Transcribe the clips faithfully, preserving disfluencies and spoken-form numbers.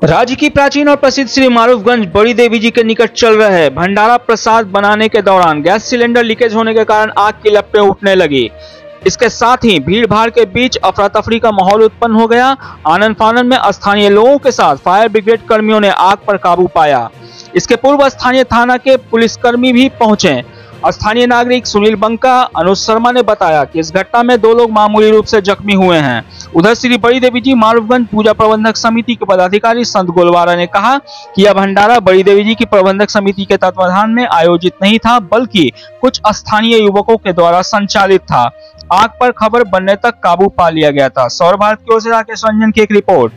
राज्य की प्राचीन और प्रसिद्ध श्री मारूफगंज बड़ी देवी जी के निकट चल रहे भंडारा प्रसाद बनाने के दौरान गैस सिलेंडर लीकेज होने के कारण आग की लपटें उठने लगी। इसके साथ ही भीड़ भाड़ के बीच अफरा तफरी का माहौल उत्पन्न हो गया। आनन फानन में स्थानीय लोगों के साथ फायर ब्रिगेड कर्मियों ने आग पर काबू पाया। इसके पूर्व स्थानीय थाना के पुलिसकर्मी भी पहुंचे। स्थानीय नागरिक सुनील बंका अनुज शर्मा ने बताया कि इस घटना में दो लोग मामूली रूप से जख्मी हुए हैं। उधर श्री बड़ी देवी जी मारूफगंज पूजा प्रबंधक समिति के पदाधिकारी संत गोलवारा ने कहा कि यह भंडारा बड़ी देवी जी की प्रबंधक समिति के तत्वाधान में आयोजित नहीं था, बल्कि कुछ स्थानीय युवकों के द्वारा संचालित था। आग पर खबर बनने तक काबू पा लिया गया था। सौर भारत की ओर से राकेश रंजन की एक रिपोर्ट।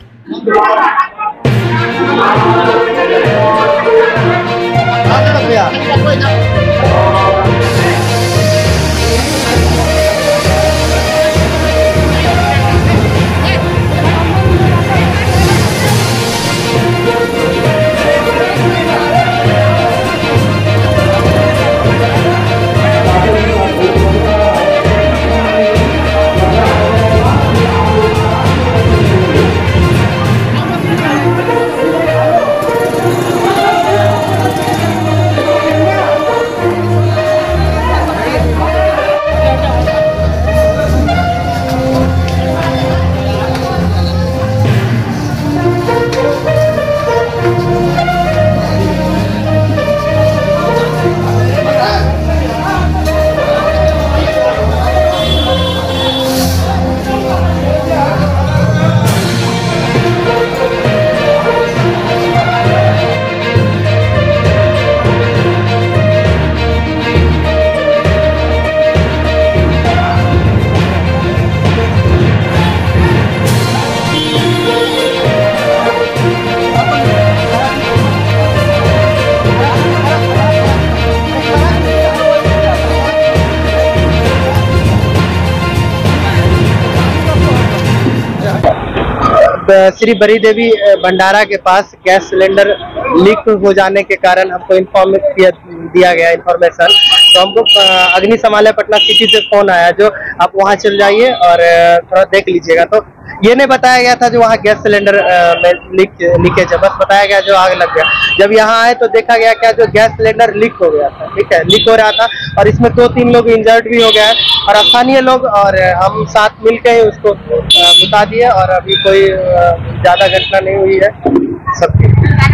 श्री बड़ी देवी भंडारा के पास गैस सिलेंडर लीक हो जाने के कारण हमको इन्फॉर्म दिया गया इन्फॉर्मेशन, तो हमको अग्निशमन पटना सिटी से फोन आया जो आप वहां चल जाइए और थोड़ा देख लीजिएगा। तो ये नहीं बताया गया था जो वहाँ गैस सिलेंडर में लीक लीकेज है, बस बताया गया जो आग लग गया। जब यहाँ आए तो देखा गया क्या जो गैस सिलेंडर लीक हो गया था, ठीक है, लीक हो रहा था और इसमें दो तीन लोग इंजर्ड भी हो गए हैं और स्थानीय लोग और हम साथ मिलकर ही उसको बुता दिए और अभी कोई ज्यादा घटना नहीं हुई है सबकी।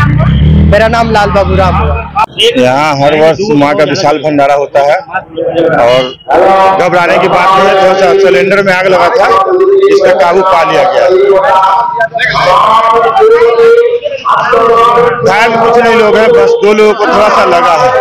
मेरा नाम लाल बाबू राम हुआ। यहाँ हर वर्ष माँ का विशाल भंडारा होता है और घबराने की बात नहीं है। थोड़ा सा सिलेंडर में आग लगा था, इस पर काबू पा लिया गया। घायल कुछ नहीं लोग हैं, बस दो लोगों को थोड़ा सा लगा है।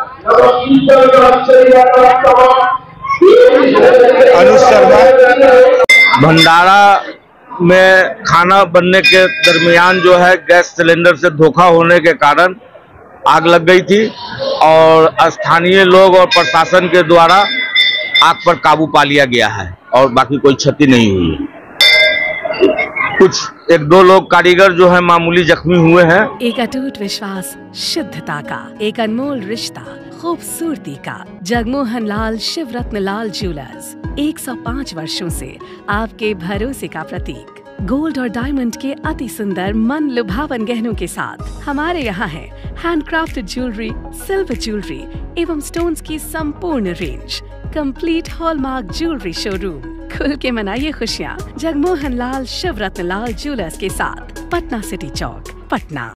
अनुज शर्मा। भंडारा में खाना बनने के दरमियान जो है गैस सिलेंडर से धोखा होने के कारण आग लग गई थी और स्थानीय लोग और प्रशासन के द्वारा आग पर काबू पा लिया गया है और बाकी कोई क्षति नहीं हुई है। कुछ एक दो लोग कारीगर जो है मामूली जख्मी हुए हैं। एक अटूट विश्वास, शुद्धता का एक अनमोल रिश्ता, खूबसूरती का। जगमोहन लाल शिवरत्न लाल ज्वेलर्स एक सौ पाँच वर्षों से आपके भरोसे का प्रतीक। गोल्ड और डायमंड के अति सुंदर मन लुभावन गहनों के साथ हमारे यहाँ है हैंडक्राफ्टेड ज्वेलरी, सिल्वर ज्वेलरी एवं स्टोन्स की संपूर्ण range. Complete hallmark jewellery showroom. खुल के मनाइए खुशियाँ जगमोहन लाल शिवरत्न लाल ज्वेलर्स के साथ, पटना सिटी चौक, पटना।